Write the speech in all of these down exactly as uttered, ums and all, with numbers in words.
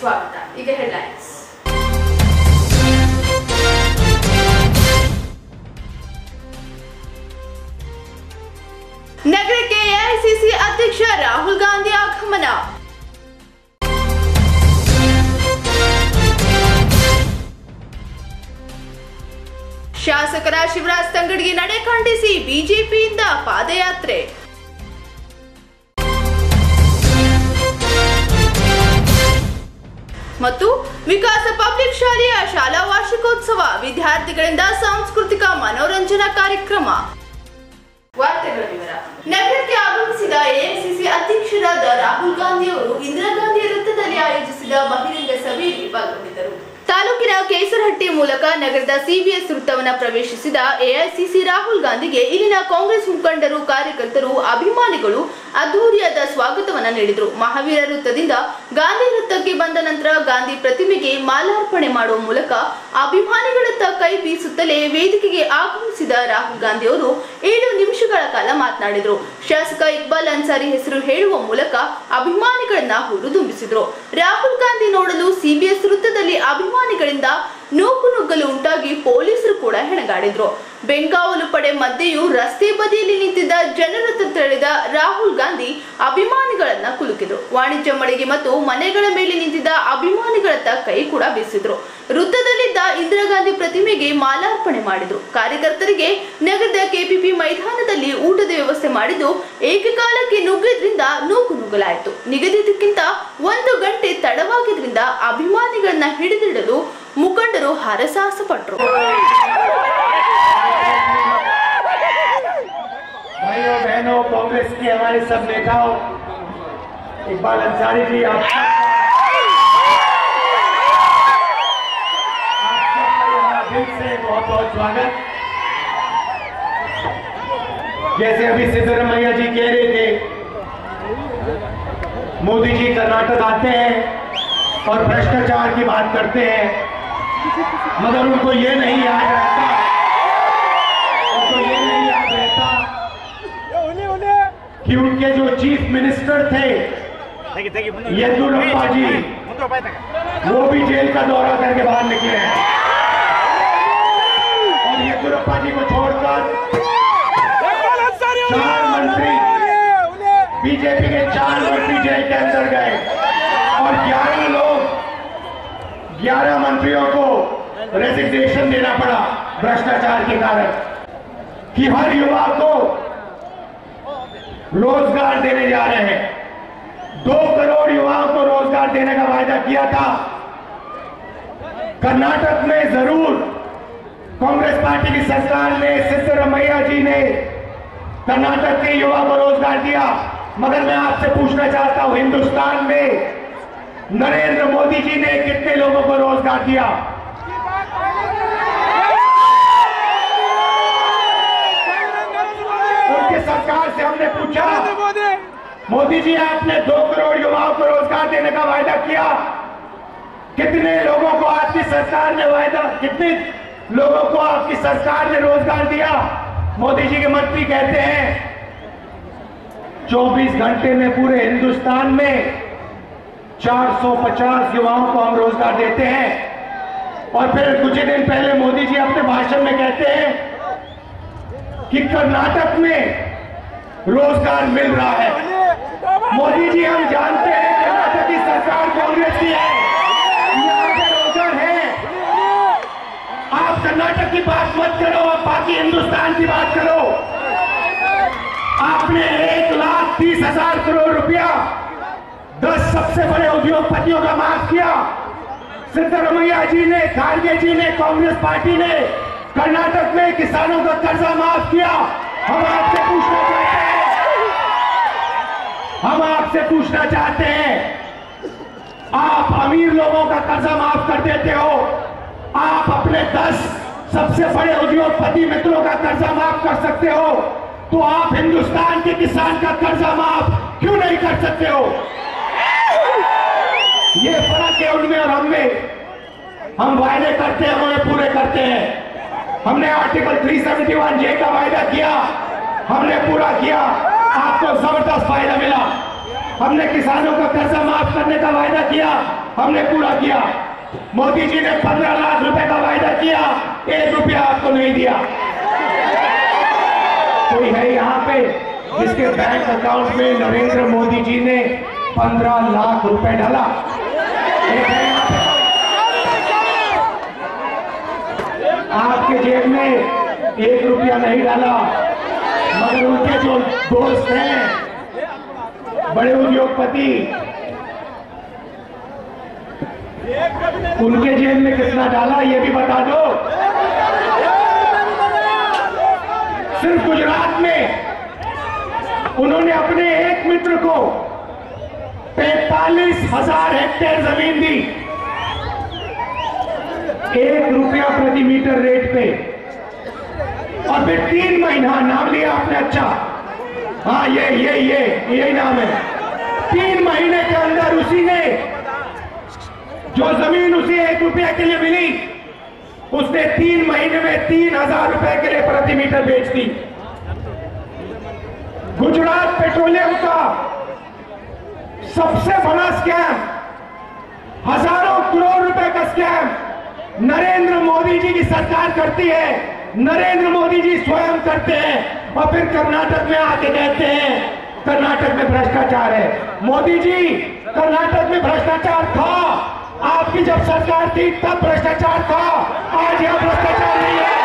स्वागत। ಈಗ ಹೆಡ್ಲೈನ್ಸ್। ನಗರಕ್ಕೆ ಎಐಸಿಸಿ ಅಧ್ಯಕ್ಷ ರಾಹುಲ್ ಗಾಂಧಿ ಆಗಮನ। ಶಾಸಕರ ಶಿವರಾಜ್ ತಂಗಡಗಿ ನಡೆ ಖಂಡಿಸಿ ಬಿಜೆಪಿಯಿಂದ ಪಾದಯಾತ್ರೆ। ಮತ್ತು ವಿಕಾಸ ಪಬ್ಲಿಕ್ ಶಾಲೆಯ ಶಾಲಾ ವಾರ್ಷಿಕೋತ್ಸವ, ವಿದ್ಯಾರ್ಥಿಗಳಿಂದ ಸಾಂಸ್ಕೃತಿಕ ಮನೋರಂಜನಾ ಕಾರ್ಯಕ್ರಮ। ವಾರ್ತೆಗಳ ವಿವರ। ನಗರಕ್ಕೆ ಆಗಮಿಸಿದ ಎಐಸಿಸಿ ಅಧ್ಯಕ್ಷರಾದ ರಾಹುಲ್ ಗಾಂಧಿ ಅವರು ಇಂದಿರಾ ಗಾಂಧಿ ವೃತ್ತದಲ್ಲಿ ಆಯೋಜಿಸಿದ ಬಹಿರಂಗ ಸಭೆಯಲ್ಲಿ ಪಾಲ್ಗೊಂಡಿದ್ದರು। ತಾಲೂಕಿನ ಕೇಸರಹಟ್ಟಿ ಮೂಲಕ ನಗರದ ಸಿಬಿಎಸ್ ವೃತ್ತವನ್ನು ಪ್ರವೇಶಿಸಿದ ಎಐಸಿಸಿ ರಾಹುಲ್ ಗಾಂಧಿಗೆ ಇಲ್ಲಿನ ಕಾಂಗ್ರೆಸ್ ಮುಖಂಡರು, ಕಾರ್ಯಕರ್ತರು, ಅಭಿಮಾನಿಗಳು ಅದ್ದೂರಿಯಾದ ಸ್ವಾಗತವನ್ನ ನೀಡಿದರು। ಮಹಾವೀರ ವೃತ್ತದಿಂದ ಗಾಂಧಿ ವೃತ್ತಕ್ಕೆ ಬಂದ ನಂತರ ಗಾಂಧಿ ಪ್ರತಿಮೆಗೆ ಮಾಲಾರ್ಪಣೆ ಮಾಡುವ ಮೂಲಕ ಅಭಿಮಾನಿಗಳತ್ತ ಕೈ ಬೀಸುತ್ತಲೇ ವೇದಿಕೆಗೆ ಆಗಮಿಸಿದ ರಾಹುಲ್ ಗಾಂಧಿ ಅವರು ಏಳು ನಿಮಿಷಗಳ ಕಾಲ ಮಾತನಾಡಿದರು। ಶಾಸಕ ಇಕ್ಬಾಲ್ ಅನ್ಸಾರಿ ಹೆಸರು ಹೇಳುವ ಮೂಲಕ ಅಭಿಮಾನಿಗಳನ್ನ ಹುರಿದುಂಬಿಸಿದ್ರು। ರಾಹುಲ್ ಗಾಂಧಿ ನೋಡಲು ಸಿಬಿಎಸ್ ವೃತ್ತದಲ್ಲಿ ಅಭಿಮಾನಿಗಳಿಂದ ನೂಕು ನುಗ್ಗಲು ಉಂಟಾಗಿ ಪೊಲೀಸರು ಕೂಡ ಹೆಣಗಾಡಿದ್ರು। ಬೆಂಗಾವಲು ಪಡೆ ಮಧ್ಯೆಯೂ ರಸ್ತೆ ಬದಿಯಲ್ಲಿ ನಿಂತಿದ್ದ ಜನರತ್ತ ತೆರಳಿದ ರಾಹುಲ್ ಗಾಂಧಿ ಅಭಿಮಾನಿಗಳನ್ನ ಕುಲುಕಿದ್ರು। ವಾಣಿಜ್ಯ ಮಳಿಗೆ ಮತ್ತು ಮನೆಗಳ ಮೇಲೆ ನಿಂತಿದ್ದ ಅಭಿಮಾನಿಗಳತ್ತ ಕೈ ಕೂಡ ಬೀಸಿದ್ರು। ವೃತ್ತದಲ್ಲಿದ್ದ ಇಂದಿರಾ ಗಾಂಧಿ ಪ್ರತಿಮೆಗೆ ಮಾಲಾರ್ಪಣೆ ಮಾಡಿದ್ರು। ಕಾರ್ಯಕರ್ತರಿಗೆ ನಗರದ ಕೆಪಿಪಿ ಮೈದಾನದಲ್ಲಿ ಊಟದ ವ್ಯವಸ್ಥೆ ಮಾಡಿದ್ದು ಏಕಕಾಲಕ್ಕೆ ನುಗ್ಗಿದ್ರಿಂದ ನೂಕು ನುಗ್ಗಲಾಯಿತು। ನಿಗದಿತಕ್ಕಿಂತ ಒಂದು ಗಂಟೆ ತಡವಾಗಿದ್ರಿಂದ ಅಭಿಮಾನಿಗಳನ್ನ ಹಿಡಿದಿಡಲು ಮುಖಂಡರು ಹರಸಾಹಸ ಪಟ್ಟರು। भाइयों बहनों, कांग्रेस के हमारे सब नेताओं, इकबाल अंसारी जी, आप सबका दिल से बहुत बहुत स्वागत। जैसे अभी सिद्धरामैया जी कह रहे थे, मोदी जी कर्नाटक आते हैं और भ्रष्टाचार की बात करते हैं, मगर उनको ये नहीं याद रहता उनको ये नहीं याद रहता कि उनके जो चीफ मिनिस्टर थे येदियुरप्पा जी, वो भी जेल का दौरा करके बाहर निकले हैं और येदियुरप्पा जी को छोड़कर चार मंत्री, बीजेपी के चार मंत्री जेल के अंदर गए और ग्यारह लोग ग्यारह मंत्रियों को रेजिग्नेशन देना पड़ा भ्रष्टाचार के कारण। कि हर युवा को रोजगार देने जा रहे हैं, दो करोड़ युवाओं को रोजगार देने का वायदा किया था। कर्नाटक में जरूर कांग्रेस पार्टी की सरकार ने, सिद्धरामैया जी ने कर्नाटक के युवा को रोजगार दिया, मगर मैं आपसे पूछना चाहता हूं, हिंदुस्तान में नरेंद्र मोदी जी ने कितने लोगों को रोजगार दिया? उनकी सरकार से हमने पूछा, मोदी जी आपने दो करोड़ युवाओं को रोजगार देने का वायदा किया, कितने लोगों को आपकी सरकार ने वायदा कितने लोगों को आपकी सरकार ने रोजगार दिया? मोदी जी के मंत्री कहते हैं चौबीस घंटे में पूरे हिंदुस्तान में चार सौ पचास युवाओं को हम रोजगार देते हैं। और फिर कुछ दिन पहले मोदी जी अपने भाषण में कहते हैं कि कर्नाटक में रोजगार मिल रहा है। मोदी जी, हम जानते हैं कर्नाटक की सरकार कांग्रेस की है, यहाँ पे रोजगार है। आप कर्नाटक की बात मत करो, आप बाकी हिंदुस्तान की बात करो। आपने एक लाख तीस हजार करोड़ रुपया दस सबसे बड़े उद्योगपतियों का माफ किया। सिद्धरामैया जी ने, खारगे जी ने, कांग्रेस पार्टी ने कर्नाटक में किसानों का कर्जा माफ किया। हम आपसे पूछना चाहते हैं हम आपसे पूछना चाहते हैं आप अमीर लोगों का कर्जा माफ कर देते हो, आप अपने दस सबसे बड़े उद्योगपति मित्रों का कर्जा माफ कर सकते हो, तो आप हिंदुस्तान के किसान का कर्जा माफ क्यों नहीं कर सकते हो? ये फर्क है उनमें और हम में। हम वायदे करते हैं, हम उन्हें पूरे करते हैं। हमने आर्टिकल तीन सौ इकहत्तर जे का वायदा किया, हमने पूरा किया। आपको जबरदस्त फायदा मिला। हमने किसानों का कर्जा माफ करने का वायदा किया, हमने पूरा किया। मोदी जी ने पंद्रह लाख रुपए का वायदा किया, एक रुपया आपको नहीं दिया। कोई है यहाँ पे जिसके बैंक अकाउंट में नरेंद्र मोदी जी ने पंद्रह लाख रुपए डाला? एक है यहाँ पे? आपके जेब में एक रुपया नहीं डाला, मगर उनके जो दोस्त हैं बड़े उद्योगपति, उनके जेब में कितना डाला ये भी बता दो। सिर्फ गुजरात में उन्होंने अपने एक मित्र को पैंतालीस हजार हेक्टेयर जमीन दी, एक रुपया प्रति मीटर रेट पे, और फिर तीन महीना नाम लिया आपने, अच्छा हाँ ये ये ये यही नाम है। तीन महीने के अंदर उसी ने जो जमीन उसे एक रुपया के लिए मिली, उसने तीन महीने में तीन हजार रुपए के लिए प्रति मीटर बेच दी। गुजरात पेट्रोलियम का सबसे बड़ा स्कैम, हजारों करोड़ रुपए का स्कैम नरेंद्र मोदी जी की सरकार करती है, नरेंद्र मोदी जी स्वयं करते हैं, और फिर कर्नाटक में आके कहते हैं कर्नाटक में भ्रष्टाचार है। मोदी जी, कर्नाटक में भ्रष्टाचार था, आपकी जब सरकार थी तब भ्रष्टाचार था, आज यहां भ्रष्टाचार नहीं है।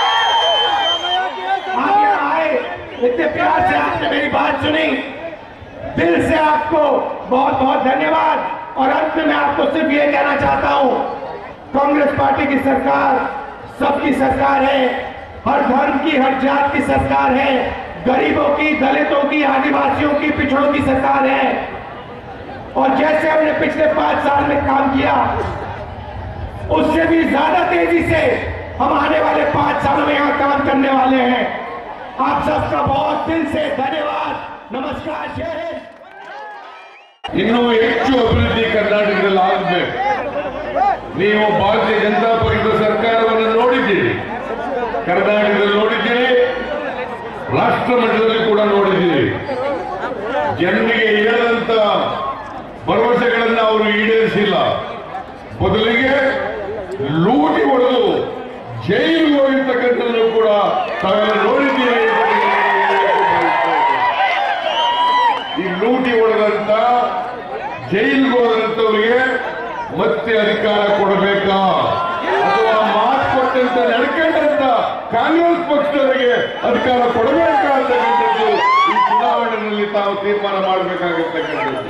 आप यहां आए, इतने प्यार से आपने मेरी बात सुनी, दिल से आपको बहुत बहुत धन्यवाद। और अंत में मैं आपको सिर्फ ये कहना चाहता हूं, कांग्रेस पार्टी की सरकार सबकी सरकार है, हर धर्म की, हर जात की सरकार है, गरीबों की, दलितों की, आदिवासियों की, पिछड़ों की सरकार है। और जैसे हमने पिछले पांच साल में काम किया, उससे भी ज्यादा तेजी से हम आने वाले पांच सालों में यहां काम करने वाले हैं। आप सबका बहुत दिल से धन्यवाद। नमस्कार, जय हिंद। ಇನ್ನೂ ಹೆಚ್ಚು ಅಭಿವೃದ್ಧಿ ಕರ್ನಾಟಕದಲ್ಲಿ ಆಗಬೇಕು. ನೀವು ಭಾರತೀಯ ಜನತಾ ಪಕ್ಷದ ಸರ್ಕಾರವನ್ನು ನೋಡಿದ್ದೀರಿ, ಕರ್ನಾಟಕದಲ್ಲಿ ನೋಡಿದ್ದೀರಿ, ರಾಷ್ಟ್ರ ಮಟ್ಟದಲ್ಲಿ ಕೂಡ ನೋಡಿದ್ದೀರಿ. ಜನರಿಗೆ ಹೇಳದಂತ ಭರವಸೆಗಳನ್ನು ಅವರು ಈಡೇರಿಸಿಲ್ಲ, ಬದಲಿಗೆ ಲೂಟಿ ಹೊಡೆದು ಜೈಲಿಗೆ ಹೋಗಿರ್ತಕ್ಕಂಥದ್ದು ಕೂಡ ತಾವೆಲ್ಲ ನೋಡಿದ್ದೀರಿ. ಈ ಲೂಟಿ ಹೊಡೆದಂತ ಜೈಲಿಗೆ ಹೋದಂತವರಿಗೆ ಮತ್ತೆ ಅಧಿಕಾರ ಕೊಡಬೇಕಾ, ಅಥವಾ ಮಾತು ಕೊಟ್ಟಂತ ನಡ್ಕೊಂಡಂತ ಕಾಂಗ್ರೆಸ್ ಪಕ್ಷದವರಿಗೆ ಅಧಿಕಾರ ಕೊಡಬೇಕಾ ಅಂತಕ್ಕಂಥದ್ದು ಈ ಚುನಾವಣೆಯಲ್ಲಿ ತಾವು ತೀರ್ಮಾನ ಮಾಡಬೇಕಾಗಿರ್ತಕ್ಕಂಥದ್ದು.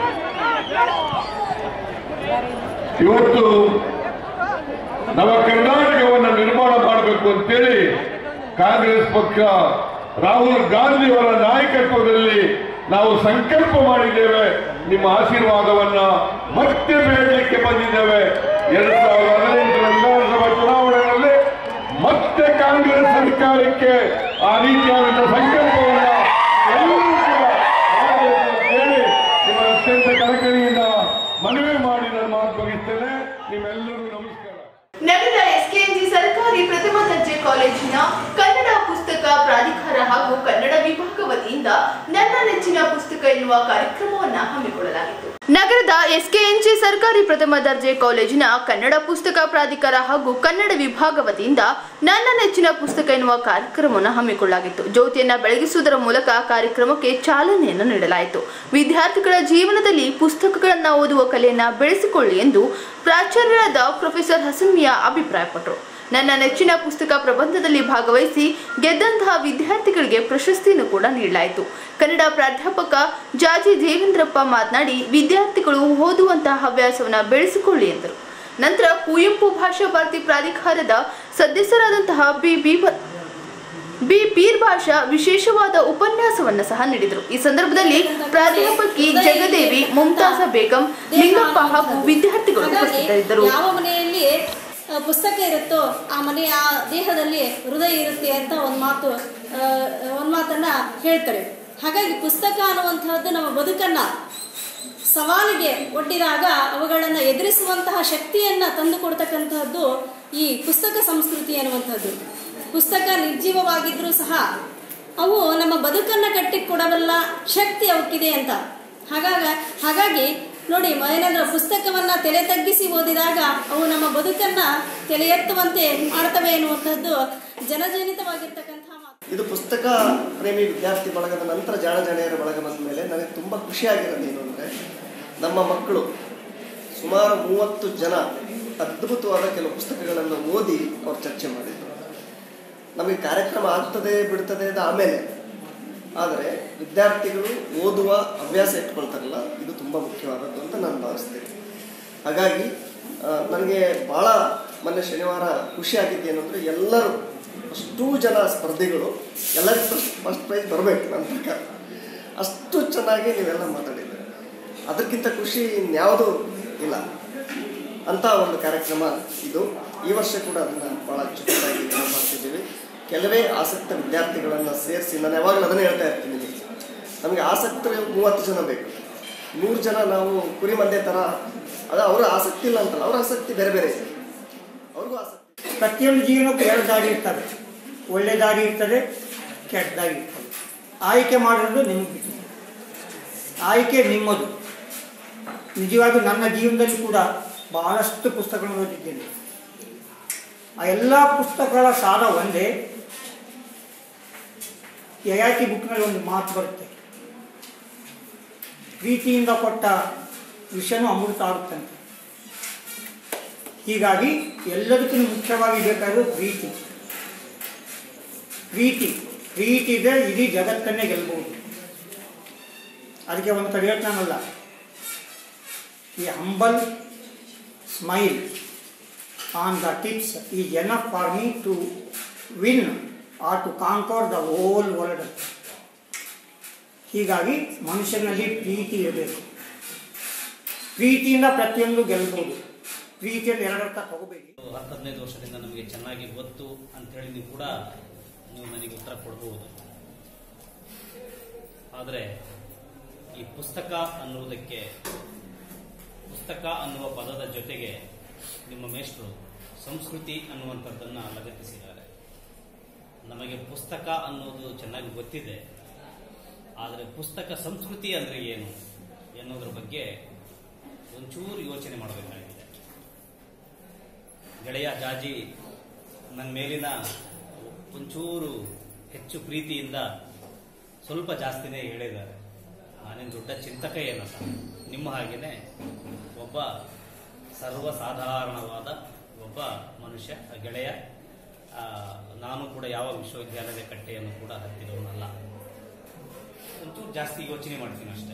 ಇವತ್ತು ನಮ್ಮ ಕರ್ನಾಟಕವನ್ನು ನಿರ್ಮಾಣ ಮಾಡಬೇಕು ಅಂತೇಳಿ ಕಾಂಗ್ರೆಸ್ ಪಕ್ಷ ರಾಹುಲ್ ಗಾಂಧಿಯವರ ನಾಯಕತ್ವದಲ್ಲಿ ನಾವು ಸಂಕಲ್ಪ ಮಾಡಿದ್ದೇವೆ. ನಿಮ್ಮ ಆಶೀರ್ವಾದವನ್ನ ಮತ್ತೆ ಬೇಡಲಿಕ್ಕೆ ಬಂದಿದ್ದೇವೆ. ಎರಡ್ ಸಾವಿರದ ಹದಿನೆಂಟರ ವಿಧಾನಸಭಾ ಚುನಾವಣೆಯಲ್ಲಿ ಮತ್ತೆ ಕಾಂಗ್ರೆಸ್ ಸರ್ಕಾರಕ್ಕೆ ಆ ರೀತಿಯಾದಂತಹ ಸಂಕಲ್ಪವನ್ನ ಎಲ್ಲರೂ ಕೂಡ ಮಾಡಬೇಕು ಅಂತ ಹೇಳಿ ನಿಮ್ಮ ಅತ್ಯಂತ ಕಳಕಳಿಯಿಂದ ಮನವಿ ಮಾಡಿ ನಾನು ಮಾತು ಮುಗಿಸ್ತೇನೆ. ನಿಮ್ಮೆಲ್ಲರಿಗೂ ನಮಸ್ಕಾರ. ನಗರದ ಎಸ್ಕೆಎನ್ಜಿ ಸರ್ಕಾರಿ ಪ್ರಥಮ ದರ್ಜೆ ಕಾಲೇಜಿನ ಕನ್ನಡ ಪುಸ್ತಕ ಪ್ರಾಧಿಕಾರ ಹಾಗೂ ಕನ್ನಡ ವಿಭಾಗ ವತಿಯಿಂದ ನನ್ನ ನೆಚ್ಚಿನ ಪುಸ್ತಕ ಎನ್ನುವ ಕಾರ್ಯಕ್ರಮವನ್ನು ಹಮ್ಮಿಕೊಳ್ಳಲಾಗಿತ್ತು. ನಗರದ ಎಸ್ಕೆಎನ್ಜಿ ಸರ್ಕಾರಿ ಪ್ರಥಮ ದರ್ಜೆ ಕಾಲೇಜಿನ ಕನ್ನಡ ಪುಸ್ತಕ ಪ್ರಾಧಿಕಾರ ಹಾಗೂ ಕನ್ನಡ ವಿಭಾಗ ವತಿಯಿಂದ ನನ್ನ ನೆಚ್ಚಿನ ಪುಸ್ತಕ ಎನ್ನುವ ಕಾರ್ಯಕ್ರಮವನ್ನು ಹಮ್ಮಿಕೊಳ್ಳಲಾಗಿತ್ತು. ಜ್ಯೋತಿಯನ್ನ ಬೆಳಗಿಸುವುದರ ಮೂಲಕ ಕಾರ್ಯಕ್ರಮಕ್ಕೆ ಚಾಲನೆಯನ್ನು ನೀಡಲಾಯಿತು. ವಿದ್ಯಾರ್ಥಿಗಳ ಜೀವನದಲ್ಲಿ ಪುಸ್ತಕಗಳನ್ನು ಓದುವ ಕಲೆಯನ್ನ ಬೆಳೆಸಿಕೊಳ್ಳಿ ಎಂದು ಪ್ರಾಚಾರ್ಯರಾದ ಪ್ರೊಫೆಸರ್ ಹಸನ್ಮಿಯಾ ಅಭಿಪ್ರಾಯಪಟ್ಟರು. ನನ್ನ ನೆಚ್ಚಿನ ಪುಸ್ತಕ ಪ್ರಬಂಧದಲ್ಲಿ ಭಾಗವಹಿಸಿ ಗೆದ್ದಂತಹ ವಿದ್ಯಾರ್ಥಿಗಳಿಗೆ ಪ್ರಶಸ್ತಿಯನ್ನು ಕೂಡ ನೀಡಲಾಯಿತು. ಕನ್ನಡ ಪ್ರಾಧ್ಯಾಪಕ ಜಾಜಿ ದೇವೇಂದ್ರಪ್ಪ ಮಾತನಾಡಿ, ವಿದ್ಯಾರ್ಥಿಗಳು ಓದುವಂತಹ ಹವ್ಯಾಸವನ್ನು ಬೆಳೆಸಿಕೊಳ್ಳಿ ಎಂದರು. ನಂತರ ಕುವೆಂಪು ಭಾಷಾ ಭಾರತಿ ಪ್ರಾಧಿಕಾರದ ಸದಸ್ಯರಾದಂತಹ ಬಿ ಬಿ ಬೀರ್ ಭಾಷಾ ವಿಶೇಷವಾದ ಉಪನ್ಯಾಸವನ್ನು ಸಹ ನೀಡಿದರು. ಈ ಸಂದರ್ಭದಲ್ಲಿ ಪ್ರಾಧ್ಯಾಪಕಿ ಜಗದೇವಿ, ಮುಮ್ತಾಜ ಬೇಗಂ, ಲಿಂಗಪ್ಪ ಹಾಗೂ ವಿದ್ಯಾರ್ಥಿಗಳು ಉಪಸ್ಥಿತರಿದ್ದರು. ಯಾವ ಮನೆಯಲ್ಲಿ ಪುಸ್ತಕ ಇರುತ್ತೋ ಆ ಮನೆಯ ದೇಹದಲ್ಲಿ ಹೃದಯ ಇರುತ್ತೆ ಅಂತ ಒಂದು ಮಾತು ಒಂದು ಮಾತನ್ನ ಹೇಳ್ತಾರೆ. ಹಾಗಾಗಿ ಪುಸ್ತಕ ಅನ್ನುವಂತಹದ್ದು ನಮ್ಮ ಬದುಕನ್ನ ಸವಾಲಿಗೆ ಒಡ್ಡಿದಾಗ ಅವುಗಳನ್ನು ಎದುರಿಸುವಂತಹ ಶಕ್ತಿಯನ್ನ ತಂದು ಕೊಡ್ತಕ್ಕಂತಹದ್ದು ಈ ಪುಸ್ತಕ ಸಂಸ್ಕೃತಿ ಅನ್ನುವಂಥದ್ದು. ಪುಸ್ತಕ ನಿರ್ಜೀವವಾಗಿದ್ರೂ ಸಹ ಅವು ನಮ್ಮ ಬದುಕನ್ನು ಕಟ್ಟಿಕೊಡಬಲ್ಲ ಶಕ್ತಿ ಅವಕ್ಕಿದೆ ಅಂತ. ಹಾಗಾಗಿ ಹಾಗಾಗಿ ನೋಡಿ ಏನಂದ್ರೆ ಪುಸ್ತಕವನ್ನು ತಲೆ ತಗ್ಗಿಸಿ ಓದಿದಾಗ ಅವು ನಮ್ಮ ಬದುಕನ್ನು ತಲೆ ಎತ್ತುವಂತೆ ಮಾಡ್ತವೆ ಎನ್ನುವಂಥದ್ದು ಜನಜನಿತವಾಗಿರ್ತಕ್ಕಂಥ ಮಾತು. ಇದು ಪುಸ್ತಕ ಪ್ರೇಮಿ ವಿದ್ಯಾರ್ಥಿ ಬಳಗದ ನಂತರ ಜಾಣ ಜಾಣೆಯರ ಬಳಗ ಬಂದ ಮೇಲೆ ನನಗೆ ತುಂಬ ಖುಷಿಯಾಗಿರೋದು ಏನು ಅಂದರೆ, ನಮ್ಮ ಮಕ್ಕಳು ಸುಮಾರು ಮೂವತ್ತು ಜನ ಅದ್ಭುತವಾದ ಕೆಲವು ಪುಸ್ತಕಗಳನ್ನು ಓದಿ ಅವ್ರು ಚರ್ಚೆ ಮಾಡಿದರು. ನಮಗೆ ಕಾರ್ಯಕ್ರಮ ಆಗ್ತದೆ ಬಿಡ್ತದೆ ಅದು ಆಮೇಲೆ, ಆದರೆ ವಿದ್ಯಾರ್ಥಿಗಳು ಓದುವ ಹವ್ಯಾಸ ಇಟ್ಕೊಳ್ತಾರಲ್ಲ, ಇದು ತುಂಬ ಮುಖ್ಯವಾದದ್ದು ಅಂತ ನಾನು ಭಾವಿಸ್ತೇನೆ. ಹಾಗಾಗಿ ನನಗೆ ಭಾಳ ಮೊನ್ನೆ ಶನಿವಾರ ಖುಷಿಯಾಗಿದ್ದೇನು ಅಂದರೆ, ಎಲ್ಲರೂ ಅಷ್ಟೂ ಜನ ಸ್ಪರ್ಧಿಗಳು ಎಲ್ಲರಿಗೂ ಫಸ್ಟ್ ಫಸ್ಟ್ ಪ್ರೈಸ್ ಬರಬೇಕು ನನ್ನ ಪ್ರಕಾರ. ಅಷ್ಟು ಚೆನ್ನಾಗಿ ನೀವೆಲ್ಲ ಮಾತಾಡಿದ್ದೀರಿ. ಅದಕ್ಕಿಂತ ಖುಷಿ ಇನ್ಯಾವುದೂ ಇಲ್ಲ ಅಂಥ ಒಂದು ಕಾರ್ಯಕ್ರಮ ಇದು. ಈ ವರ್ಷ ಕೂಡ ಅದನ್ನು ಭಾಳ ಅಚ್ಚುಕಟ್ಟಾಗಿ ಮಾಡ್ತಿದ್ದೀವಿ. ಕೆಲವೇ ಆಸಕ್ತ ವಿದ್ಯಾರ್ಥಿಗಳನ್ನು ಸೇರಿಸಿ, ನಾನು ಯಾವಾಗಲೂ ಅದನ್ನೇ ಹೇಳ್ತಾ ಇರ್ತೀನಿ, ನಮಗೆ ಆಸಕ್ತರು ಮೂವತ್ತು ಜನ ಬೇಕು. ನೂರು ಜನ ನಾವು ಕುರಿ ಮಂದೆ ಥರ, ಅದು ಅವರ ಆಸಕ್ತಿ ಇಲ್ಲ ಅಂತಲ್ಲ, ಅವರ ಆಸಕ್ತಿ ಬೇರೆ ಬೇರೆ ಇದೆ, ಅವ್ರಿಗೂ ಆಸಕ್ತಿ. ಪ್ರತಿಯೊಂದು ಜೀವನಕ್ಕೂ ಎರಡು ದಾರಿ ಇರ್ತದೆ, ಒಳ್ಳೆ ದಾರಿ ಇರ್ತದೆ, ಕೆಟ್ಟ ದಾರಿ ಇರ್ತದೆ. ಆಯ್ಕೆ ಮಾಡೋದು ನಿಮಗೆ ಬಿಟ್ಟು, ಆಯ್ಕೆ ನಿಮ್ಮದು. ನಿಜವಾಗಿ ನನ್ನ ಜೀವನದಲ್ಲಿ ಕೂಡ ಬಹಳಷ್ಟು ಪುಸ್ತಕಗಳನ್ನು ಓದಿದ್ದೇನೆ. ಆ ಎಲ್ಲ ಪುಸ್ತಕಗಳ ಸಾರ ಒಂದೇ. ಯಯಾತಿ ಬುಕ್ನಲ್ಲಿ ಒಂದು ಮಾತು ಬರುತ್ತೆ, ಪ್ರೀತಿಯಿಂದ ಕೊಟ್ಟ ವಿಷಯನೂ ಅಮೃತ ಆಗುತ್ತಂತೆ. ಹೀಗಾಗಿ ಎಲ್ಲದಕ್ಕಿಂತ ಮುಖ್ಯವಾಗಿ ಬೇಕಾದರೂ ಪ್ರೀತಿ. ಪ್ರೀತಿ ಪ್ರೀತಿ ಇದೆ, ಇಡೀ ಜಗತ್ತನ್ನೇ ಗೆಲ್ಬಹುದು. ಅದಕ್ಕೆ ಒಂದು ಕಡೆ ಹೇಳ್ತಾನಲ್ಲ, ಈ humble smile on the tips is enough for me to win or to conquer the whole world. ಹೀಗಾಗಿ ಮನುಷ್ಯನಲ್ಲಿ ಪ್ರೀತಿ ಇರಬೇಕು. ಪ್ರೀತಿಯಿಂದ ಪ್ರತಿಯೊಂದು ಗೆಲ್ಬೋದು. ಪ್ರೀತಿಯಲ್ಲಿ ಎರಡರ್ಥ ತಗೋಬೇಡಿ. ಹತ್ತು ಹದಿನೈದು ವರ್ಷದಿಂದ ನಮಗೆ ಚೆನ್ನಾಗಿ ಗೊತ್ತು ಅಂಥೇಳಿ ನೀವು ಕೂಡ ನೀವು ನನಗೆ ಉತ್ತರ ಕೊಡ್ಬೋದು. ಆದರೆ ಈ ಪುಸ್ತಕ ಅನ್ನುವುದಕ್ಕೆ, ಪುಸ್ತಕ ಅನ್ನುವ ಪದದ ಜೊತೆಗೆ ನಿಮ್ಮ ಮೇಷ್ಟ್ರು ಸಂಸ್ಕೃತಿ ಅನ್ನುವಂಥದ್ದನ್ನು ಲಗತ್ತಿಸಿದ್ದಾರೆ. ನಮಗೆ ಪುಸ್ತಕ ಅನ್ನೋದು ಚೆನ್ನಾಗಿ ಗೊತ್ತಿದೆ, ಆದರೆ ಪುಸ್ತಕ ಸಂಸ್ಕೃತಿ ಅಂದರೆ ಏನು ಎನ್ನುವುದರ ಬಗ್ಗೆ ಒಂಚೂರು ಯೋಚನೆ ಮಾಡಬೇಕಾಗಿದೆ. ಗೆಳೆಯ ಜಾಜಿ ನನ್ನ ಮೇಲಿನ ಒಂಚೂರು ಹೆಚ್ಚು ಪ್ರೀತಿಯಿಂದ ಸ್ವಲ್ಪ ಜಾಸ್ತಿನೇ ಹೇಳಿದ್ದಾರೆ. ನಾನೇನು ದೊಡ್ಡ ಚಿಂತಕ ಏನಲ್ಲ, ನಿಮ್ಮ ಹಾಗೇನೆ ಒಬ್ಬ ಸರ್ವಸಾಧಾರಣವಾದ ಒಬ್ಬ ಮನುಷ್ಯ, ಗೆಳೆಯ. ನಾನು ಕೂಡ ಯಾವ ವಿಶ್ವವಿದ್ಯಾಲಯದ ಕಟ್ಟೆಯನ್ನು ಕೂಡ ಹತ್ತಿದವನಲ್ಲ. ಒಂಚೂರು ಜಾಸ್ತಿ ಯೋಚನೆ ಮಾಡ್ತೀನಿ ಅಷ್ಟೆ.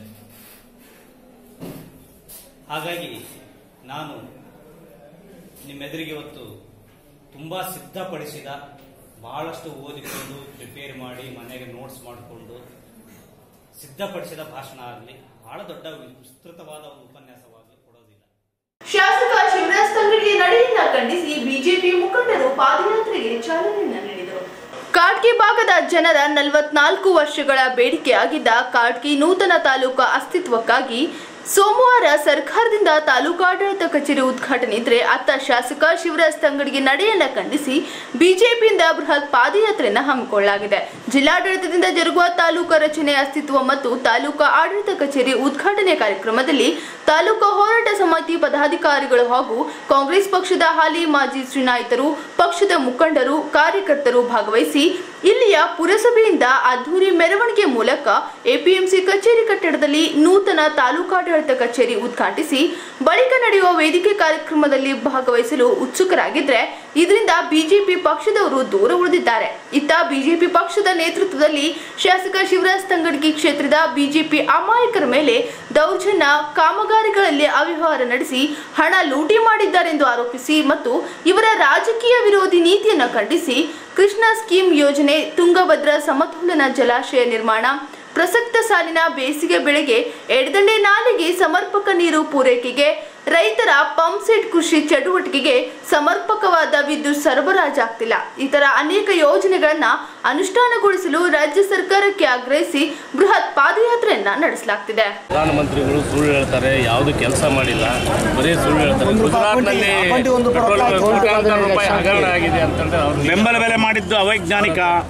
ಹಾಗಾಗಿ ನಾನು ನಿಮ್ಮೆದುರಿಗೆ ಇವತ್ತು ತುಂಬಾ ಸಿದ್ಧಪಡಿಸಿದ, ಬಹಳಷ್ಟು ಓದಿಕೊಂಡು ಪ್ರಿಪೇರ್ ಮಾಡಿ ಮನೆಗೆ ನೋಟ್ಸ್ ಮಾಡಿಕೊಂಡು ಸಿದ್ಧಪಡಿಸಿದ ಭಾಷಣ ಆಗಲಿ, ಬಹಳ ದೊಡ್ಡ ವಿಸ್ತೃತವಾದ ಒಂದು ಉಪನ್ಯಾಸವಾಗಲಿ ಕೊಡೋದಿಲ್ಲ. ಶಾಸಕ ಶಿವರಾಜ್ ತಂಗಡಿಯ ನಡೆಯನ್ನ ಖಂಡಿಸಿ ಬಿಜೆಪಿ ಮುಖಂಡರು ಪಾದಯಾತ್ರೆಗೆ ಚಾಲನೆ ನೀಡಿದರು. ಕಾಡ್ಗಿ ಭಾಗದ ಜನರ ನಲವತ್ನಾಲ್ಕು ವರ್ಷಗಳ ಬೇಡಿಕೆಯಾಗಿದ್ದ ಕಾಡ್ಗಿ ನೂತನ ತಾಲೂಕು ಅಸ್ತಿತ್ವಕ್ಕಾಗಿ ಸೋಮವಾರ ಸರ್ಕಾರದಿಂದ ತಾಲೂಕಾಡಳಿತ ಕಚೇರಿ ಉದ್ಘಾಟನೆ ಇದ್ರೆ, ಅತ್ತ ಶಾಸಕ ಶಿವರಾಜ್ ತಂಗಡಿಗೆ ನಡೆಯನ್ನ ಖಂಡಿಸಿ ಬಿಜೆಪಿಯಿಂದ ಬೃಹತ್ ಪಾದಯಾತ್ರೆಯನ್ನು ಹಮ್ಮಿಕೊಳ್ಳಲಾಗಿದೆ. ಜಿಲ್ಲಾಡಳಿತದಿಂದ ಜರುಗುವ ತಾಲೂಕು ರಚನೆ, ಅಸ್ತಿತ್ವ ಮತ್ತು ತಾಲೂಕಾ ಆಡಳಿತ ಕಚೇರಿ ಉದ್ಘಾಟನೆ ಕಾರ್ಯಕ್ರಮದಲ್ಲಿ ತಾಲೂಕು ಹೋರಾಟ ಸಮಿತಿ ಪದಾಧಿಕಾರಿಗಳು ಹಾಗೂ ಕಾಂಗ್ರೆಸ್ ಪಕ್ಷದ ಹಾಲಿ ಮಾಜಿ ಶ್ರೀನಾಯಿತರು, ಪಕ್ಷದ ಮುಖಂಡರು, ಕಾರ್ಯಕರ್ತರು ಭಾಗವಹಿಸಿ ಇಲ್ಲಿಯ ಪುರಸಭೆಯಿಂದ ಅದ್ದೂರಿ ಮೆರವಣಿಗೆ ಮೂಲಕ ಎಪಿಎಂಸಿ ಕಚೇರಿ ಕಟ್ಟಡದಲ್ಲಿ ನೂತನ ತಾಲೂಕಾಡಳಿತ ಕಚೇರಿ ಉದ್ಘಾಟಿಸಿ ಬಳಿಕ ನಡೆಯುವ ವೇದಿಕೆ ಕಾರ್ಯಕ್ರಮದಲ್ಲಿ ಭಾಗವಹಿಸಲು ಉತ್ಸುಕರಾಗಿದ್ರೆ, ಇದರಿಂದ ಬಿಜೆಪಿ ಪಕ್ಷದವರು ದೂರ ಉಳಿದಿದ್ದಾರೆ. ಇತ್ತ ಬಿಜೆಪಿ ಪಕ್ಷದ ನೇತೃತ್ವದಲ್ಲಿ ಶಾಸಕ ಶಿವರಾಜ್ ತಂಗಡಗಿ ಕ್ಷೇತ್ರದ ಬಿಜೆಪಿ ಅಮಾಯಕರ ಮೇಲೆ ದೌರ್ಜನ್ಯ, ಕಾಮಗಾರಿಗಳಲ್ಲಿ ಅವ್ಯವಹಾರ ನಡೆಸಿ ಹಣ ಲೂಟಿ ಮಾಡಿದ್ದಾರೆಂದು ಆರೋಪಿಸಿ ಮತ್ತು ಇವರ ರಾಜಕೀಯ ವಿರೋಧಿ ನೀತಿಯನ್ನು ಖಂಡಿಸಿ ಕೃಷ್ಣಾ ಸ್ಕೀಮ್ ಯೋಜನೆ, ತುಂಗಭದ್ರಾ ಸಮತೋಲನ ಜಲಾಶಯ ನಿರ್ಮಾಣ, ಪ್ರಸಕ್ತ ಸಾಲಿನ ಬೇಸಿಗೆ ಬೆಳೆಗೆ ಎಡದಂಡೆ ನಾಲೆಗೆ ಸಮರ್ಪಕ ನೀರು ಪೂರೈಕೆಗೆ, ರೈತರ ಪಂಪ್ ಸೆಟ್ ಕೃಷಿ ಚಟುವಟಿಕೆಗೆ ಸಮರ್ಪಕವಾದ ವಿದ್ಯುತ್ ಸರಬರಾಜಾಗ್ತಿಲ್ಲ. ಇತರ ಅನೇಕ ಯೋಜನೆಗಳನ್ನ ಅನುಷ್ಠಾನಗೊಳಿಸಲು ರಾಜ್ಯ ಸರ್ಕಾರಕ್ಕೆ ಆಗ್ರಹಿಸಿ ಬೃಹತ್ ಪಾದಯಾತ್ರೆಯನ್ನ ನಡೆಸಲಾಗ್ತಿದೆ. ಪ್ರಧಾನಮಂತ್ರಿಗಳು ಸುಳ್ಳು ಹೇಳ್ತಾರೆ, ಯಾವುದು ಕೆಲಸ ಮಾಡಿಲ್ಲ, ಬರೀ ಸುಳ್ಳು ಹೇಳ್ತಾರೆ. ಗುಜರಾತ್ನಲ್ಲಿ ರೂಪಾಯಿ ಹಗರಣ ಆಗಿದೆ ಅಂತಂದ್ರೆ ಬೆಂಬಲ ಬೆಲೆ ಮಾಡಿದ್ದು ಅವೈಜ್ಞಾನಿಕ.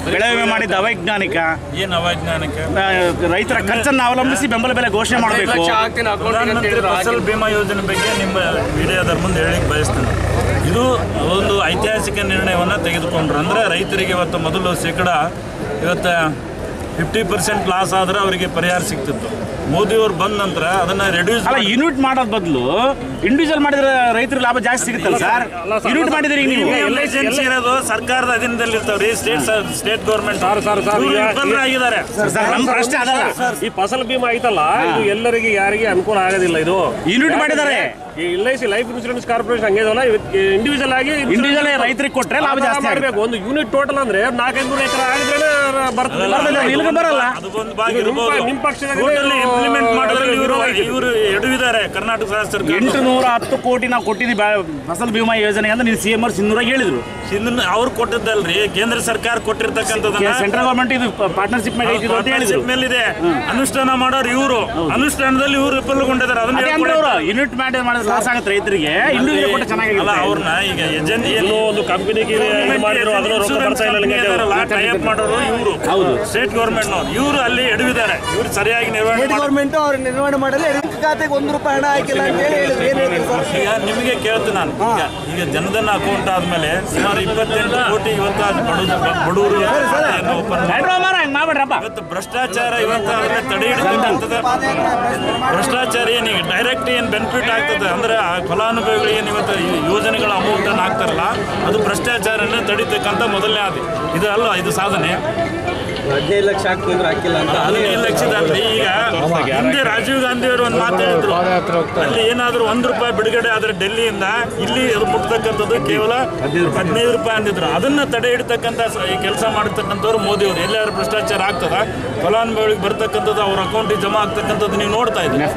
ಬೆಳೆ ವಿಮೆ ಮಾಡಿದ್ದು ಅವೈಜ್ಞಾನಿಕ. ಏನು ಅವೈಜ್ಞಾನಿಕ? ರೈತರ ಖರ್ಚನ್ನು ಅವಲಂಬಿಸಿ ಬೆಂಬಲ ಬೆಲೆ ಘೋಷಣೆ ಮಾಡಬೇಕು. ಪ್ರಧಾನಮಂತ್ರಿ ಫಸಲ್ ಬಿಮಾ ಯೋಜನೆ ಬಗ್ಗೆ ನಿಮ್ಮ ಮೀಡಿಯಾದರ ಮುಂದೆ ಹೇಳಿಕ್ಕೆ ಬಯಸ್ತೇನೆ. ಇದು ಒಂದು ಐತಿಹಾಸಿಕ ನಿರ್ಣಯವನ್ನು ತೆಗೆದುಕೊಂಡ್ರು. ಅಂದರೆ ರೈತರಿಗೆ ಇವತ್ತು ಮೊದಲು ಶೇಕಡ ಇವತ್ತು ಫಿಫ್ಟಿ ಪರ್ಸೆಂಟ್ ಲಾಸ್ ಆದರೆ ಅವರಿಗೆ ಪರಿಹಾರ ಸಿಗ್ತಿತ್ತು. ಮೋದಿಯವರು ಬಂದ ನಂತರ ಅದನ್ನ ರೆಡ್ಯೂಸ್ ಅಲ್ಲ, ಯೂನಿಟ್ ಮಾಡೋದ್ ಬದಲು ಇಂಡಿವಿಜುವಲ್ ಮಾಡಿದ್ರೆ ರೈತರಿಗೆ ಲಾಭ ಜಾಸ್ತಿ ಸಿಗುತ್ತಲ್ಲ ಸರ್. ಯೂನಿಟ್ ಮಾಡಿದ್ರೆ ಈಗ ನೀವು ಲೈಸೆನ್ಸ್ ಇರೋದು ಸರ್ಕಾರದ ಅಧೀನದಲ್ಲಿ ಇರ್ತಾವ್ರಿ. ಸ್ಟೇಟ್ ಸ್ಟೇಟ್ ಗೌರ್ಮೆಂಟ್ ಆಗಿದ್ದಾರೆ. ನಮ್ಮ ಪ್ರಶ್ನೆ ಅದಲ್ಲ. ಈ ಫಸಲ್ ಬಿಮಾ ಐತಲ್ಲ, ಇದು ಎಲ್ಲರಿಗೆ ಯಾರಿಗೆ ಅನುಕೂಲ ಆಗೋದಿಲ್ಲ. ಇದು ಯೂನಿಟ್ ಮಾಡಿದ್ದಾರೆ. L I C life insurance corporation ಹಂಗಿದಲ್ಲ, ಇಂಡಿವಿಜುವಲ್ ಆಗಿ ಇಂಡಿವಿಜುವಲ್ ರೈತರಿಗೆ ಕೊಟ್ಟರೆ ಲಾಭ ಜಾಸ್ತಿ ಮಾಡಬೇಕು. ಒಂದು ಯೂನಿಟ್ ಟೋಟಲ್ ಅಂದ್ರೆ ನಾಲ್ಕೈದು ನೂರು ಎಕರೆ ಆಗಿದ್ರೆ ಬರ್ತದೆ, ಬರಲ್ಲ. ನಿಮ್ಮ ಪಕ್ಷದಲ್ಲಿ ಇಂಪ್ಲಿಮೆಂಟ್ ಮಾಡಿದ್ರೆ ಇವರು ಇವರು ಎಡವಿದ್ದಾರೆ. ಕರ್ನಾಟಕ ಸರ್ಕಾರ ಎಂಟು ನೂರ ಹತ್ತು ಕೋಟಿ ನಾವು ಕೊಟ್ಟಿದ್ದೀವಿ ಫಸಲ್ ಬಿಮಾ ಯೋಜನೆ ಅಂತ ನೀವು ಸಿ ಎಂ ಅವ್ರು ಇನ್ನೂರ ಹೇಳಿದ್ರು. ಅವ್ರು ಕೊಟ್ಟಿದ್ದಲ್ರಿ, ಕೇಂದ್ರ ಸರ್ಕಾರ ಕೊಟ್ಟಿರ್ತಕ್ಕಂಥದ್ದನ್ನ ಸೆಂಟ್ರಲ್ ಗವರ್ಮೆಂಟ್ ಇದು ಪಾರ್ಟ್ನರ್ಶಿಪ್ ಮೇಲಿದೆ. ಅನುಷ್ಠಾನ ಮಾಡೋರು ಇವರು, ಅನುಷ್ಠಾನದಲ್ಲಿ ಇವರು ವಿಫಲಗೊಂಡಿದ್ದಾರೆ. ಅದನ್ನ ಯೂನಿಟ್ ಮಾಡಿ ಮಾಡಿದ್ರೆ ಲಾಸ್ ಆಗುತ್ತೆ ರೈತರಿಗೆ. ಇಂಡಿವಿಜುವಲ್ ಕೊಟ್ಟು ಚೆನ್ನಾಗಿಲ್ಲ. ಅವ್ರನ್ನ ಈಗ ಏಜೆಂಟ್ ಒಂದು ಕಂಪನಿಗೆ ಮಾಡಿದ್ರು, ಟೈಅಪ್ ಮಾಡೋರು ಇವರು. ಹೌದು, ಸ್ಟೇಟ್ ಗೌರ್ಮೆಂಟ್ ನವರು ಇವರು ಅಲ್ಲಿ ಎಡವಿದ್ದಾರೆ. ಇವರು ಸರಿಯಾಗಿ ನಿರ್ವಹಣೆ ಗೌರ್ಮೆಂಟ್ ಅವ್ರು ನಿರ್ವಹಣೆ ಮಾಡಲ್ಲ. ಖಾತೆಗೆ ಒಂದು ರೂಪಾಯಿ ಹಣ ಹಾಕಿಲ್ಲ ಅಂತ ಹೇಳಿ ಈಗ ನಿಮಗೆ ಕೇಳ್ತೀನಿ ನಾನು. ಈಗ ಈಗ ಜನಧನ ಅಕೌಂಟ್ ಆದ್ಮೇಲೆ ಸುಮಾರು ಇಪ್ಪತ್ತೆಂಟು ಕೋಟಿ ಇವತ್ತು ಬಡವರು ಇವತ್ತು ಭ್ರಷ್ಟಾಚಾರ ಇವತ್ತು ಅದನ್ನ ತಡೆ ಹಿಡಿತಕ್ಕಂಥದ್ದು. ಭ್ರಷ್ಟಾಚಾರ ಏನೀಗ ಡೈರೆಕ್ಟ್ ಏನು ಬೆನಿಫಿಟ್ ಆಗ್ತದೆ ಅಂದ್ರೆ ಆ ಫಲಾನುಭವಿಗಳಿಗೆ ಏನು ಇವತ್ತು ಯೋಜನೆಗಳ ಅಮೌಂಟ್ ಅನ್ನು ಹಾಕ್ತಾರಲ್ಲ, ಅದು ಭ್ರಷ್ಟಾಚಾರನ ತಡಿತಕ್ಕಂಥ ಮೊದಲನೇ ಆದಿ. ಇದು ಅಲ್ಲ, ಇದು ಸಾಧನೆ. ಹದಿನೈದು ಲಕ್ಷ ಹಾಕಿದ್ರು ಹಾಕಿಲ್ಲ ಅಂತ ಹದಿನೈದು ಲಕ್ಷದಲ್ಲಿ ಈಗ ಹಿಂದೆ ರಾಜೀವ್ ಗಾಂಧಿ ಅವರು ಒಂದು ಮಾತು ಹೇಳಿದ್ರು, ಅಲ್ಲಿ ಏನಾದರೂ ಒಂದು ರೂಪಾಯಿ ಬಿಡುಗಡೆ ಆದರೆ ಡೆಲ್ಲಿಯಿಂದ ಇಲ್ಲಿ ಅದು ಮುಟ್ತಕ್ಕಂಥದ್ದು ಕೇವಲ ಹದಿನೈದು ರೂಪಾಯಿ ಅಂದಿದ್ರು. ಅದನ್ನ ತಡೆ ಹಿಡಿತಕ್ಕಂಥ ಕೆಲಸ ಮಾಡಿರ್ತಕ್ಕಂಥವ್ರು ಮೋದಿ ಅವರು. ಎಲ್ಲಾದ್ರೂ ಭ್ರಷ್ಟಾಚಾರ ಆಗ್ತದ, ಫಲಾನುಭವಿಗಳಿಗೆ ಬರ್ತಕ್ಕಂಥದ್ದು ಅವ್ರ ಅಕೌಂಟಿಗೆ ಜಮಾ ಆಗ್ತಕ್ಕಂಥದ್ದು ನೀವು ನೋಡ್ತಾ ಇದ್ದೀವಿ.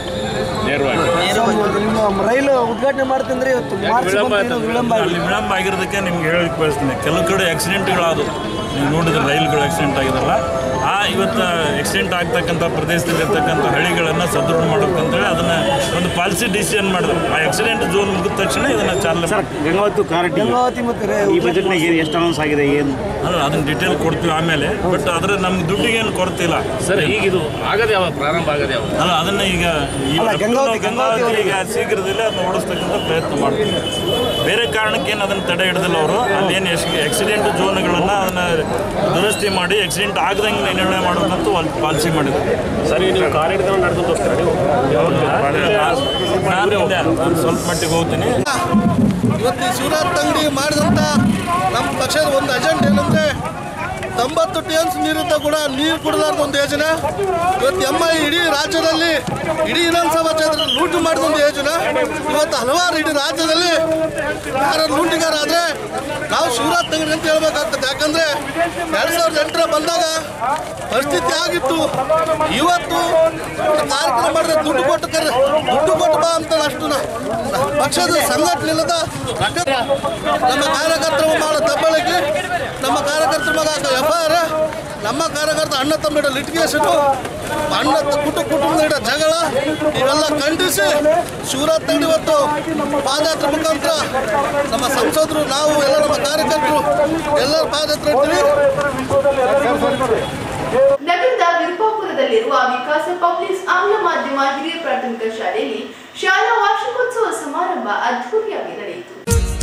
ರೈಲು ಉದ್ಘಾಟನೆ ಮಾಡ್ತಂದ್ರೆ ಇವತ್ತು ವಿಳಂಬ ಅಲ್ಲಿ ವಿಳಂಬ ಆಗಿರೋದಕ್ಕೆ ನಿಮ್ಗೆ ಹೇಳಲಿಕ್ಕೆ ಬಯಸ್ತೀನಿ. ಕೆಲವು ಕಡೆ ಆಕ್ಸಿಡೆಂಟ್ಗಳಾದವು, ನೀವು ನೋಡಿದ್ರೆ ರೈಲುಗಳು ಆಕ್ಸಿಡೆಂಟ್ ಆಗಿದಲ್ಲ. ಆ ಇವತ್ತು ಆಕ್ಸಿಡೆಂಟ್ ಆಗ್ತಕ್ಕಂಥ ಪ್ರದೇಶದಲ್ಲಿ ಇರ್ತಕ್ಕಂಥ ಹಳ್ಳಿಗಳನ್ನು ಸದೃಢ ಮಾಡಬೇಕಂತೇಳಿ ಅದನ್ನು ಒಂದು ಪಾಲಿಸಿ ಡಿಸಿಷನ್ ಮಾಡಿದ್ರು. ಆ ಆಕ್ಸಿಡೆಂಟ್ ಝೋನ್ ಮುಗಿದ ತಕ್ಷಣ ಇದನ್ನು ಚಾಲನೆ ಸರ್. ಗಂಗಾವತಿ ಗಂಗಾವತಿ ಮತ್ತು ಈ ಬಜೆಟ್ನಾಗ ಏನು ಎಷ್ಟು ಅನೌನ್ಸ್ ಆಗಿದೆ ಏನು ಅಲ್ಲ, ಅದನ್ನ ಡೀಟೇಲ್ ಕೊಡ್ತೀವಿ ಆಮೇಲೆ. ಬಟ್ ಆದರೆ ನಮ್ಗೆ ದುಡ್ಡಿಗೆ ಏನು ಕೊರತೆ ಇಲ್ಲ ಸರ್. ಈಗ ಇದು ಆಗದೆ ಯಾವಾಗ ಪ್ರಾರಂಭ ಆಗದೆ ಯಾವಾಗ ಅಲ್ಲ, ಅದನ್ನು ಈಗ ಗಂಗಾವತಿ ಈಗ ಶೀಘ್ರದಲ್ಲೇ ಅದನ್ನ ಓಡಿಸ್ತಕ್ಕಂಥ ಪ್ರಯತ್ನ ಮಾಡ್ತೀವಿ. ಬೇರೆ ಕಾರಣಕ್ಕೇನು ಅದನ್ನು ತಡೆ ಹಿಡಿದಿಲ್ಲ ಅವರು. ಅಲ್ಲೇನು ಆಕ್ಸಿಡೆಂಟ್ ಝೋನ್ಗಳನ್ನು ಅದನ್ನು ದುರಸ್ತಿ ಮಾಡಿ ಆಕ್ಸಿಡೆಂಟ್ ಆಗದಂಗೆ ನಿರ್ಣಯ ಮಾಡೋದಂತೂ ಒಂದು ಪಾಲಿಸಿ ಮಾಡಿದ್ರು. ಸರಿ, ನೀವು ಕಾರ್ಯಕ್ರಮ ನಡೆದು ಹೋಗ್ತೀರಾ ನೀವು? ನಾನು ಸ್ವಲ್ಪ ಮಟ್ಟಿಗೆ ಹೋಗ್ತೀನಿ. ಇವತ್ತು ಈ ಶಿವರಾಜ್ ತಂಗಡಿ ಮಾಡಿದಂಥ ನಮ್ಮ ಪಕ್ಷದ ಒಂದು ಅಜೆಂಡ ಏನಂದರೆ ತೊಂಬತ್ತು ಟಿ ಎಮ್ಸ್ ನೀರಿದ್ದ ಕೂಡ ನೀರು ಕುಡಿಲಾರ್ದ ಒಂದು ಯೋಜನೆ. ಇವತ್ತು ಎಮ್ ಐ ಇಡೀ ರಾಜ್ಯದಲ್ಲಿ ಇಡೀ ವಿಧಾನಸಭಾ ಕ್ಷೇತ್ರ ಲೂಟಿ ಮಾಡಿದ ಒಂದು ಯೋಜನೆ. ಇವತ್ತು ಹಲವಾರು ಇಡೀ ರಾಜ್ಯದಲ್ಲಿ ಯಾರು ಲೂಟಿಗಾರ ಆದರೆ ನಾವು ಶಿವರಾಜ್ ತಂಗಡಿ ಅಂತ ಹೇಳ್ಬೇಕಾಗ್ತದೆ. ಯಾಕಂದರೆ ಎರಡು ಸಾವಿರದ ಎಂಟರ ಬಂದಾಗ ಪರಿಸ್ಥಿತಿ ಆಗಿತ್ತು. ಇವತ್ತು ಕಾರ್ಯಕ್ರಮ ಮಾಡಿದ್ರೆ ದುಡ್ಡು ಕೊಟ್ಟು ಕರೆ ದುಡ್ಡು ಕೊಟ್ಟು ಬಾ ಅಂತ ಅಷ್ಟು ಪಕ್ಷದ ಸಂಘಟನೆ ಇಲ್ಲದ ನಮ್ಮ ಕಾರ್ಯಕರ್ತರು ಮಾಡೋ ದಬ್ಬಳಿಕೆ, ನಮ್ಮ ಕಾರ್ಯಕರ್ತರ ಮಗ ಎಫ್ ಐ ಆರ್, ನಮ್ಮ ಕಾರ್ಯಕರ್ತ ಅಣ್ಣ ತಮ್ಮ ಲಿಟಿಗೇಷನು, ಅಣ್ಣ ಕುಟುಂಬ ಕುಟುಂಬದ ಜಗಳ ಇವೆಲ್ಲ ಖಂಡಿಸಿ ಶಿವರಾಜ್ ತಂಗಡಿ ಇವತ್ತು ಪಾದಯಾತ್ರೆ ಮುಖಾಂತರ ನಮ್ಮ ಸಂಸದರು ನಾವು ಎಲ್ಲ ನಮ್ಮ ಕಾರ್ಯಕರ್ತರು ಎಲ್ಲರೂ ಪಾದಯಾತ್ರೆ ಇರ್ತೀವಿ. ನಗರದ ವಿರುಪಾಪುರದಲ್ಲಿರುವ ವಿಕಾಸ ಪಬ್ಲಿಕ್ ಆಂಗ್ಲ ಮಾಧ್ಯಮ ಹಿರಿಯ ಪ್ರಾಥಮಿಕ ಶಾಲೆಯಲ್ಲಿ ಶಾಲಾ ವಾರ್ಷಿಕೋತ್ಸವ ಸಮಾರಂಭ ಅದ್ಧೂರಿಯಾಗಿ ನಡೆಯಿತು.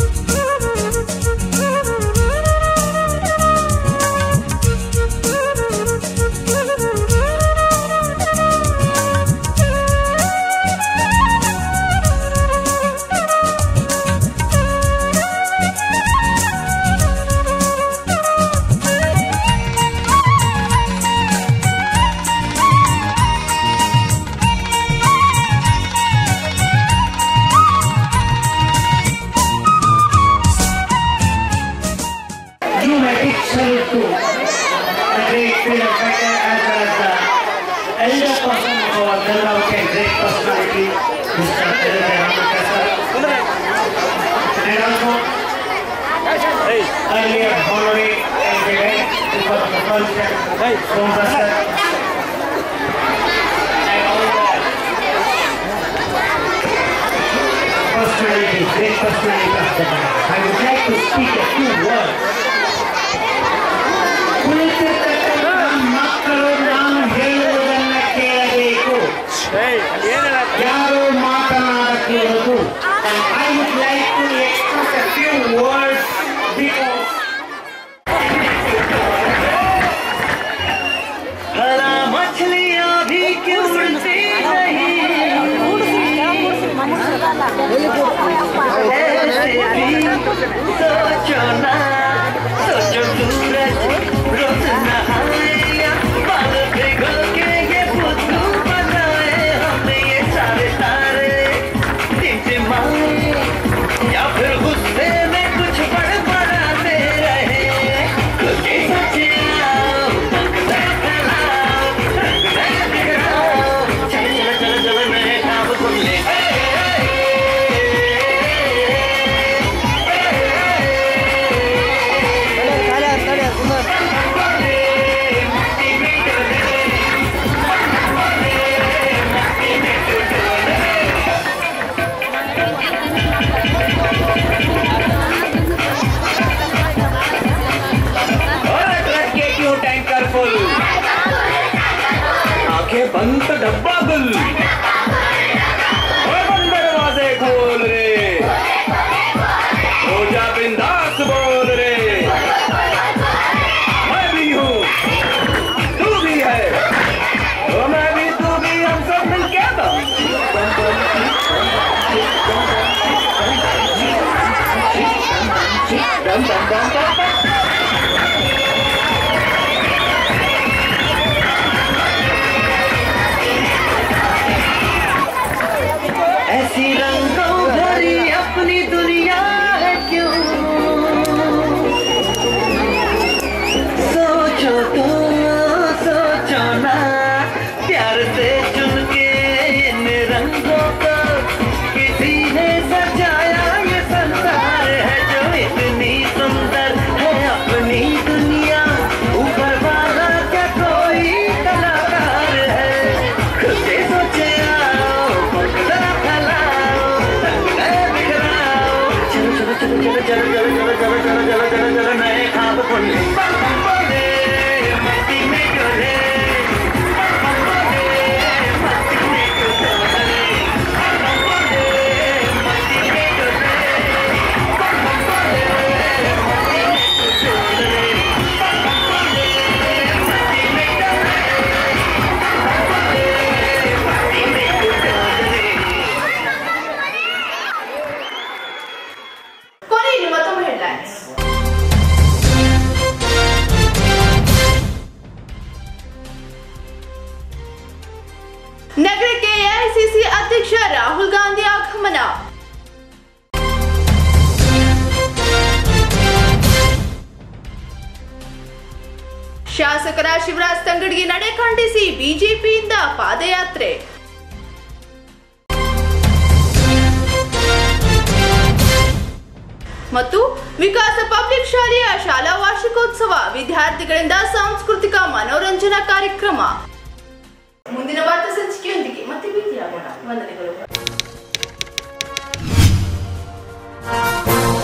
Earlier following event, it was the first sponsor and all the personalities, great personalities of the band. I would like to speak a few words क्यों उड़ती नहीं सोचो ना सोचो सूरज रोज नहाए बाल भिगो के ये बुद्धू बनाए हमने ये सारे तारे टिमटिमाए या फिर गुस्से में कुछ बड़बड़ाते रहे कुछ सोचे आओ पंखा फैलाओ रंग बिखराओ चलो चलो चलो चलो नए ख्वाब खुल ले टैंकर फुल आंखें बंद तो डब्बा गुल बंद दरवाजे खोल रे हो जा बिंदास बोल रे मैं भी हूँ तू भी है तो मैं भी तू भी हम सब मिल के तो दम दम दम दम ऐसी रंगों भरी अपनी दुनिया है क्यों सोचो तो सोचो ना प्यार से चुन के इन रंगों को किसी ने सजाया ये संसार है जो इतनी सुंदर है अपनी दुनिया ऊपर वाला क्या कोई कलाकार है खुद से सोचे चलो चलो चलो चलो चलो चलो चलो चलो चलो चलो नए ख्वाब खोल ले मस्ती में डोले मस्ती में डोले मस्ती में डोले ಕೊನೆಯಲ್ಲಿ ಮತ್ತೊಮ್ಮೆ ಹೆಡ್ಲೈನ್ಸ್. ನಗರಕ್ಕೆ ಎಐಸಿಸಿ ಅಧ್ಯಕ್ಷ ರಾಹುಲ್ ಗಾಂಧಿ ಆಗಮನ. ಶಾಸಕರ ಶಿವರಾಜ್ ತಂಗಡಿಗೆ ನಡೆ ಖಂಡಿಸಿ ಬಿಜೆಪಿಯಿಂದ ಪಾದಯಾತ್ರೆ. ಮತ್ತು ವಿಕಾಸ ಪಬ್ಲಿಕ್ ಶಾಲೆಯ ಶಾಲಾ ವಾರ್ಷಿಕೋತ್ಸವ ವಿದ್ಯಾರ್ಥಿಗಳಿಂದ ಸಾಂಸ್ಕೃತಿಕ ಮನೋರಂಜನಾ ಕಾರ್ಯಕ್ರಮ. ಮುಂದಿನ ವಾರ್ತಾ ಸಂಚಿಕೆಯೊಂದಿಗೆ ಮತ್ತೆ ಭೇಟಿಯಾಗೋಣ. ವಂದನೆಗಳು.